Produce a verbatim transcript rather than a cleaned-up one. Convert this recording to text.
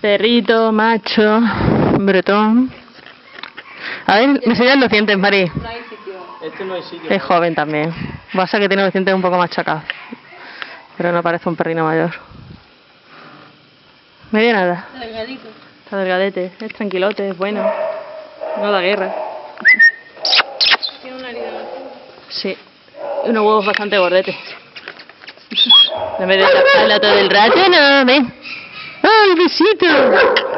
Perrito, macho, bretón. A ver, me enseñan los dientes, Mari. No hay sitio. Este no hay sitio. Es joven también. Pasa que tiene los dientes un poco machacados. Pero no parece un perrino mayor. Medio nada. Delgadito. Está delgadete, es tranquilote, es bueno. No da guerra. Tiene una herida más. Sí. Y unos huevos bastante gordetes. En vez de taparla todo el rato, no, ven. ¡Ay, besito!